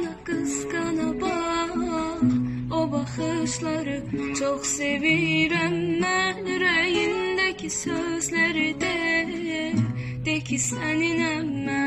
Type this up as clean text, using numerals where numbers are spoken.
kıskana kıskana bak. O baxışları çox sevirəm mən. Ürəyindəki sözləri de ki səninəm mən.